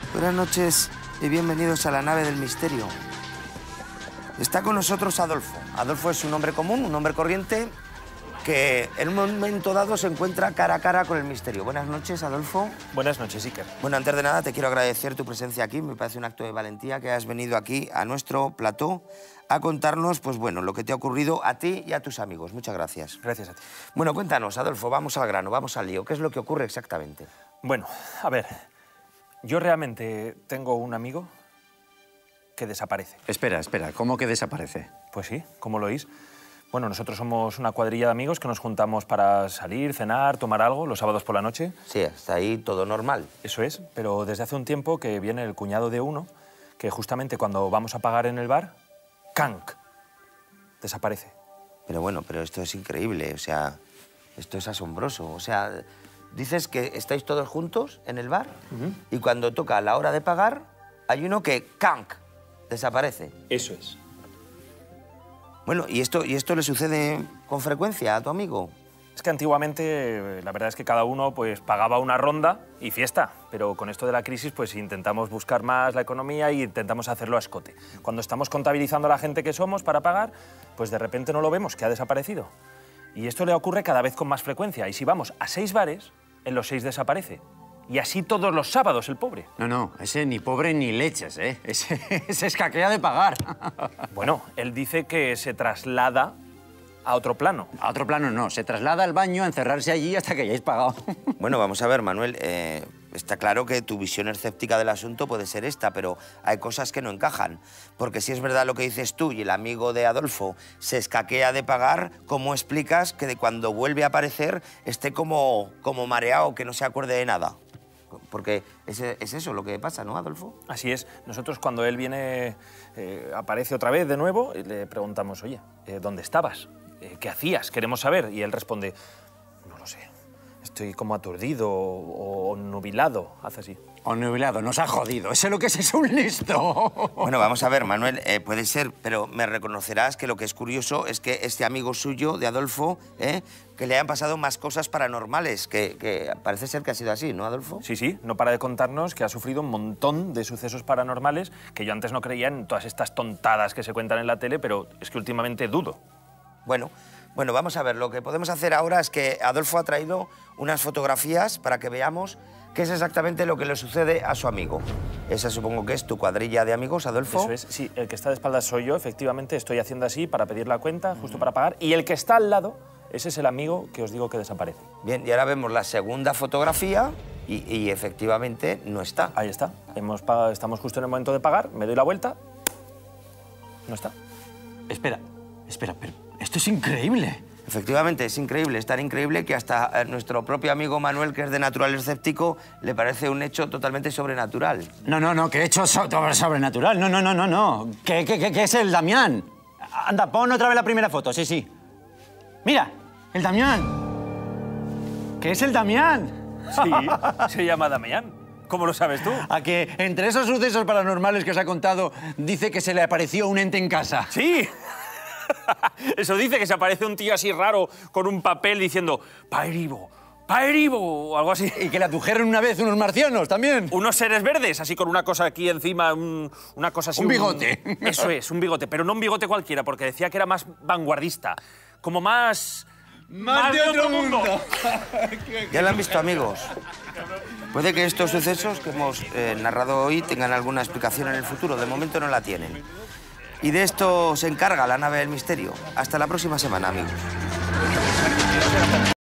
Buenas noches y bienvenidos a la nave del misterio. Está con nosotros Adolfo. Adolfo es un hombre común, un hombre corriente, que en un momento dado se encuentra cara a cara con el misterio. Buenas noches, Adolfo. Buenas noches, Iker. Bueno, antes de nada te quiero agradecer tu presencia aquí. Me parece un acto de valentía que has venido aquí a nuestro plató a contarnos, pues bueno, lo que te ha ocurrido a ti y a tus amigos. Muchas gracias. Gracias a ti. Bueno, cuéntanos, Adolfo, vamos al grano, vamos al lío. ¿Qué es lo que ocurre exactamente? Bueno, a ver, yo realmente tengo un amigo que desaparece. Espera, ¿cómo que desaparece? Pues sí, ¿cómo lo oís? Bueno, nosotros somos una cuadrilla de amigos que nos juntamos para salir, cenar, tomar algo los sábados por la noche. Sí, hasta ahí todo normal. Eso es, pero desde hace un tiempo que viene el cuñado de uno, que justamente cuando vamos a pagar en el bar, ¡canc!, desaparece. Pero bueno, pero esto es increíble, o sea, esto es asombroso. O sea, dices que estáis todos juntos en el bar y cuando toca la hora de pagar, hay uno que ¡canc!, desaparece. Eso es. Bueno, ¿y esto le sucede con frecuencia a tu amigo? Es que antiguamente, la verdad es que cada uno pues pagaba una ronda y fiesta, pero con esto de la crisis pues intentamos buscar más la economía y intentamos hacerlo a escote. Cuando estamos contabilizando a la gente que somos para pagar, pues de repente no lo vemos, que ha desaparecido. Y esto le ocurre cada vez con más frecuencia. Y si vamos a 6 bares, en los 6 desaparece. Y así todos los sábados, el pobre. No, ese ni pobre ni leches, ¿eh? Ese escaquea de pagar. Bueno, él dice que se traslada a otro plano. A otro plano no, se traslada al baño a encerrarse allí hasta que hayáis pagado. Bueno, vamos a ver, Manuel, está claro que tu visión escéptica del asunto puede ser esta, pero hay cosas que no encajan. Porque si es verdad lo que dices tú y el amigo de Adolfo se escaquea de pagar, ¿cómo explicas que de cuando vuelve a aparecer esté como mareado, que no se acuerde de nada? Porque es eso lo que pasa, ¿no, Adolfo? Así es. Nosotros cuando él viene, aparece otra vez de nuevo, y le preguntamos, oye, ¿dónde estabas? ¿Qué hacías? Queremos saber. Y él responde, no lo sé, estoy como aturdido o nubilado, hace así. O nubilado, nos ha jodido. Ese lo que es un listo. Bueno, vamos a ver, Manuel, puede ser, pero me reconocerás que lo que es curioso es que este amigo suyo, de Adolfo, que le hayan pasado más cosas paranormales, que parece ser que ha sido así, ¿no, Adolfo? Sí, no para de contarnos que ha sufrido un montón de sucesos paranormales que yo antes no creía en todas estas tontadas que se cuentan en la tele, pero es que últimamente dudo. Bueno, vamos a ver, lo que podemos hacer ahora es que Adolfo ha traído unas fotografías para que veamos qué es exactamente lo que le sucede a su amigo. Esa supongo que es tu cuadrilla de amigos, Adolfo. Eso es, sí, el que está de espaldas soy yo, efectivamente, estoy haciendo así para pedir la cuenta, justo para pagar, y el que está al lado, ese es el amigo que os digo que desaparece. Bien, y ahora vemos la segunda fotografía y efectivamente no está. Ahí está, estamos justo en el momento de pagar, me doy la vuelta, no está. Espera, pero esto es increíble. Efectivamente, es increíble, es tan increíble que hasta nuestro propio amigo Manuel, que es de natural escéptico, le parece un hecho totalmente sobrenatural. No, que hecho sobrenatural. No. ¿Qué es el Damián? Anda, pon otra vez la primera foto, sí. Mira, el Damián. ¿Qué es el Damián? Sí, se llama Damián. ¿Cómo lo sabes tú? A que entre esos sucesos paranormales que os ha contado, dice que se le apareció un ente en casa. Sí. Eso dice, que se aparece un tío así raro con un papel diciendo Paerivo, o algo así. Y que le adujeron una vez unos marcianos también. Unos seres verdes, así con una cosa aquí encima, una cosa así. Un bigote. Eso es, un bigote, pero no un bigote cualquiera, porque decía que era más vanguardista, como más de otro mundo. Ya lo han visto, amigos. Puede que estos sucesos que hemos narrado hoy tengan alguna explicación en el futuro. De momento no la tienen. Y de esto se encarga la nave del misterio. Hasta la próxima semana, amigos.